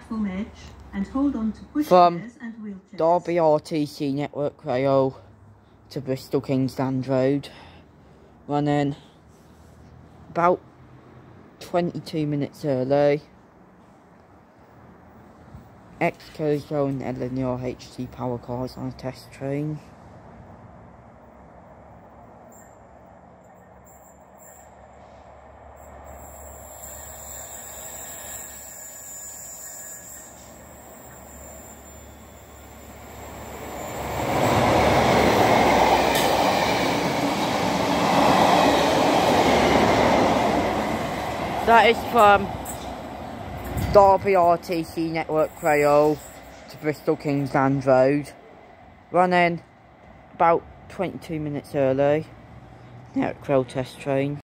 platform edge and hold on to pushchairs and wheelchairs. Derby RTC Network Rail to Bristol Kingsland Road, running about 22 minutes early. Exco and Eleanor HC power cars on a test train. That is from Derby RTC Network Rail to Bristol Kingsland Road, running about 22 minutes early. Network Rail test train.